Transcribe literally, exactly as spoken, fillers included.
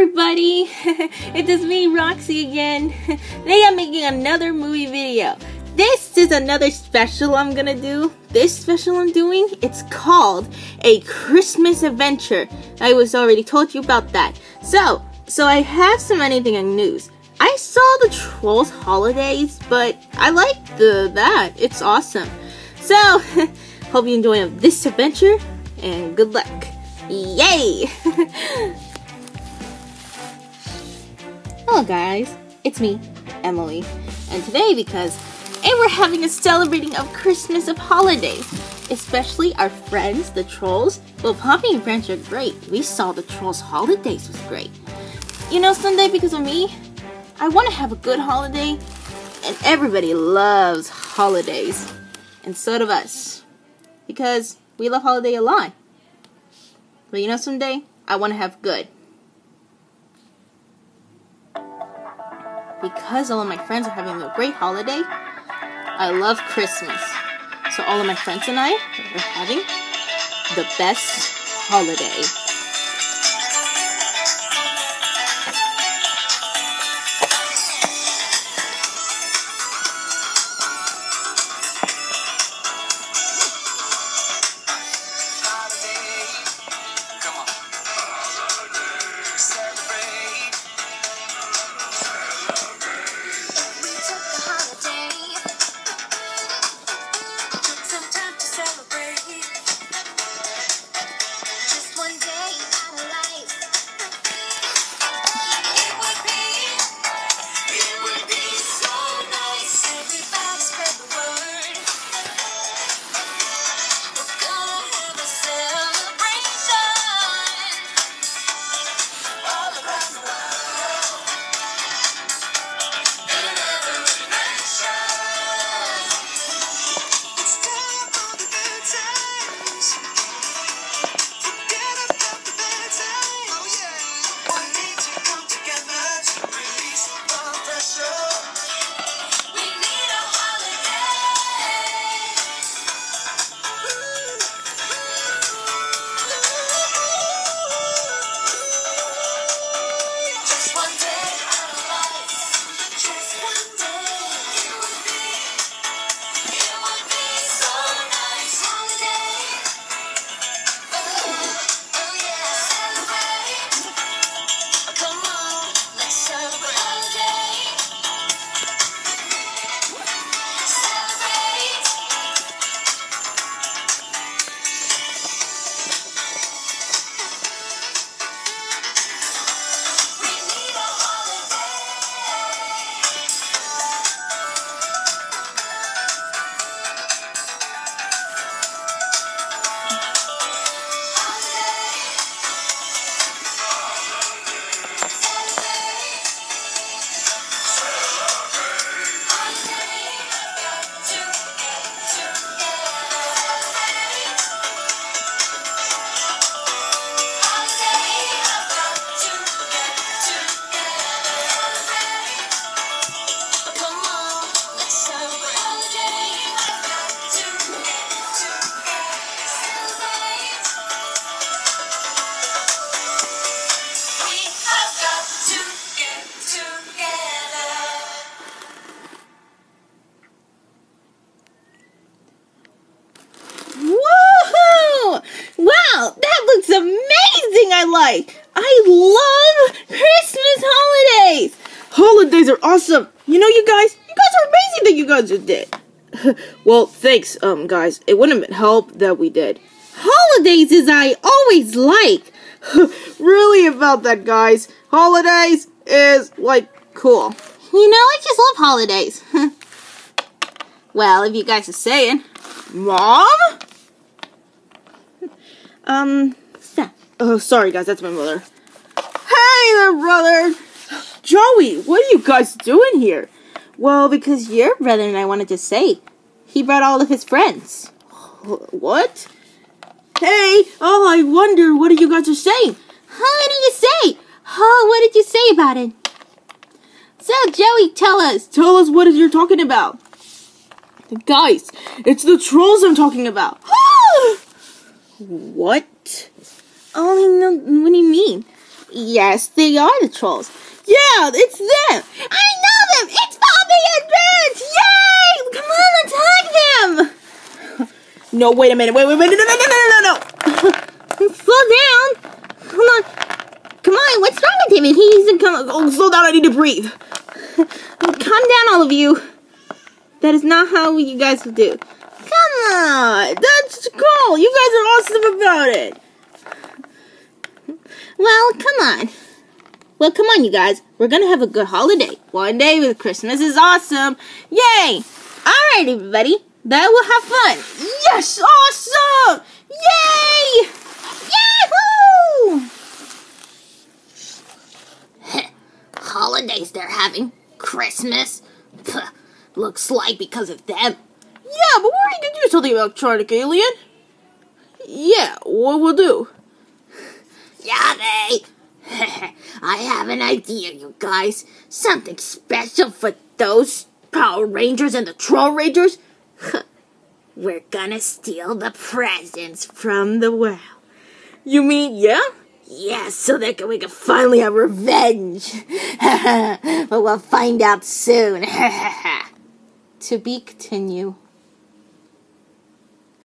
everybody, it is me, Roxy, again. Today I'm making another movie video. This is another special I'm gonna do. This special I'm doing, it's called A Christmas Adventure. I was already told you about that. So, so I have some anything in news. I saw the Trolls Holidays, but I like the that. It's awesome. So, hope you enjoy this adventure, and good luck. Yay! Hello guys, it's me, Emily, and today because and we're having a celebrating of Christmas of holidays, especially our friends, the Trolls. Well, Poppy and Branch are great. We saw the Trolls Holidays was great. You know, someday because of me, I want to have a good holiday, and everybody loves holidays, and so do us, because we love holiday a lot. But you know, someday I want to have good. Because all of my friends are having a great holiday, I love Christmas. So all of my friends and I are having the best holiday. Amazing, I like. I love Christmas holidays. Holidays are awesome. You know, you guys, you guys are amazing that you guys just did. Well, thanks, um, guys. It wouldn't help that we did. Holidays is I always like. Really about that, guys. Holidays is, like, cool. You know, I just love holidays. Well, if you guys are saying. Mom? Um... Oh, sorry guys, that's my mother. Hey there, brother! Joey, what are you guys doing here? Well, because your brother and I wanted to say. He brought all of his friends. What? Hey, oh, I wonder, what are you guys are saying? What did you say? Oh, what did you say about it? So, Joey, tell us. Tell us what you're talking about. Guys, it's the trolls I'm talking about. What? Oh, no, what do you mean? Yes, they are the trolls. Yeah, it's them. I know them. It's Poppy and Vince. Yay! Come on, attack them. No, wait a minute. Wait, wait, wait. No, no, no, no, no, no. Slow down. Come on. Come on. What's wrong with him? He needs to come. Oh, slow down. I need to breathe. Calm down, all of you. That is not how you guys would do. Come on. That's cool. You guys are awesome about it. Well, come on. Well, come on, you guys. We're going to have a good holiday. One day with Christmas is awesome. Yay. All right, everybody. That will have fun. Yes, awesome. Yay. Yahoo. Holidays they're having. Christmas. Puh, looks like because of them. Yeah, but we already did do something about Electronic Alien. Yeah, what we'll do? Yeah, they. I have an idea, you guys. Something special for those Power Rangers and the Troll Rangers. We're gonna steal the presents from the well. You mean, yeah? Yeah, so that we can finally have revenge. But we'll find out soon. To be continued.